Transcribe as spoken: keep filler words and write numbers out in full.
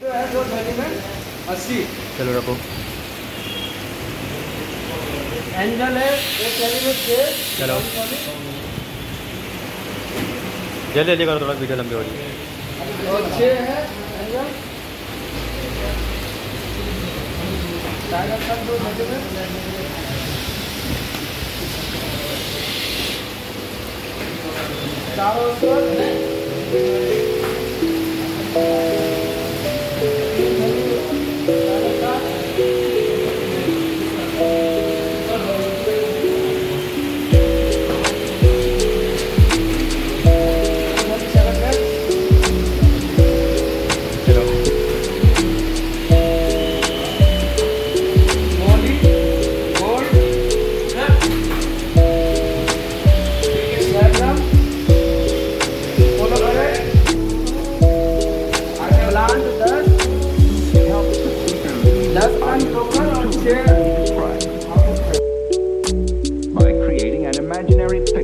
अस्सी। चलो रखो। एंजल है एक थैली में छः। चलो जल्दी जल्दी करो, थोड़ा वीडियो लंबी हो रही है। और छः है एंजल। टाइगर कर दो थैली में। चारों सौ by creating an imaginary picture.